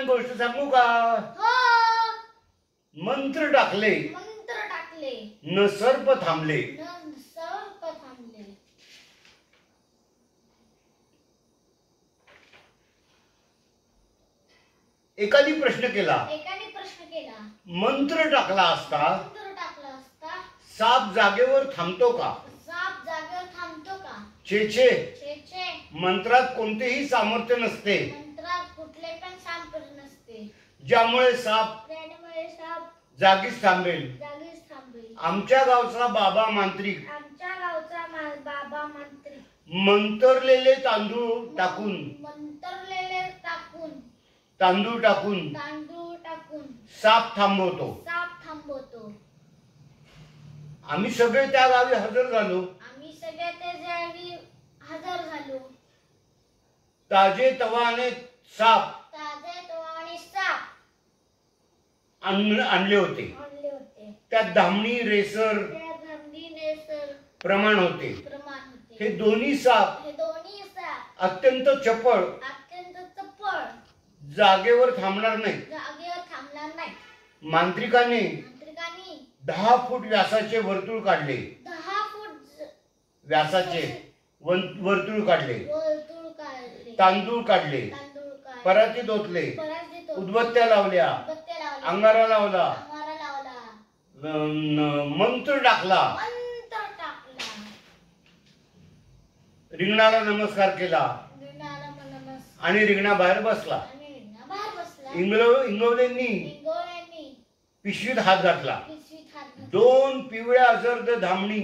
गोष्ट सांगू का? मंत्र टाकले न सर्प थांबले. एकाने प्रश्न केला, मंत्र टाकला असता साप जागेवर थांबतो का? छे छे, मंत्रात कोणतेही सामर्थ्य नसते ज्यामुळे साप जागीच थांबेल. आमच्या गावचा बाबा मांत्रिक मंत्रलेले तांदूळ टाकून साप थांबवतो. आम्ही सगळे त्या गावी हजर झालो. ताजे तवाने साप आणले होते. त्यात धामणी रेसर प्रमाण होते. हे दोन्ही साप अत्यंत चपळ जागेवर थांबणार नाही. मांत्रिकाने 10 फूट व्यासाचे वर्तुळ काढले. तांदूळ काढले, परातीत ओतले, उदबत्त्या लावल्या, अंगारा लावला, मंत्र टाकला, रिंगणाला नमस्कार केला आणि रिंगणा बाहेर बसला. इंगवलेंनी पिशवीत हात घातला. 2 पिवळ्या जर्द धामणी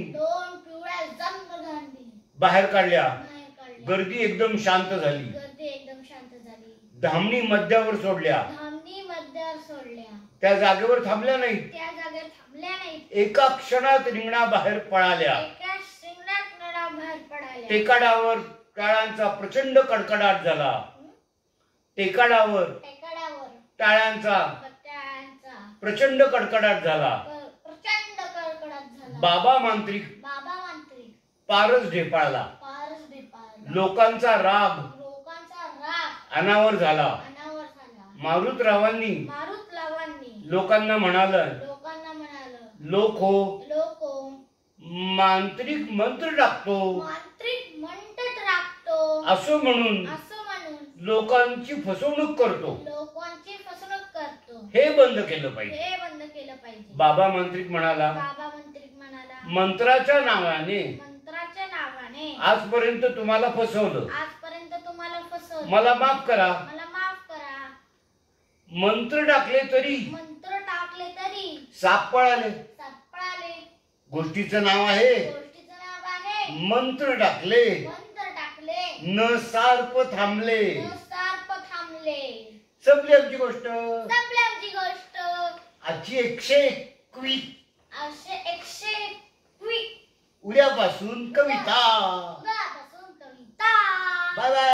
बाहेर काढल्या. गर्दी एकदम शांत झाली. धामणी मध्यावर सोडल्या. त्या जागेवर थांबल्या नाहीत. एका क्षणात रिंगणा बाहेर पळाल्या. टेकाडावर टाळ्यांचा प्रचंड कडकडाट झाला. टेकाडावर टाळ्यांचा प्रचंड कडकडाट झाला. बाबा मांत्रिक पारच ढेपाळला. लोकांचा राग अनावर झाला. मारुतरावांनी लोकांना म्हणालं, लोक हो, मांत्रिक मंत्र टाकतो असं म्हणून लोकांची फसवणूक करतो. हे बंद केलं पाहिजे. बाबा मांत्रिक म्हणाला, मंत्राच्या नावाने आजपर्यंत तुम्हाला फसवलं. मला माफ करा. मंत्र टाकले तरी साप पळाले. गोष्टीचं नाव आहे मंत्र टाकले न सार्प थांबले. संपली आमची गोष्ट. आजची 121. उद्यापासून कविता. Bye bye.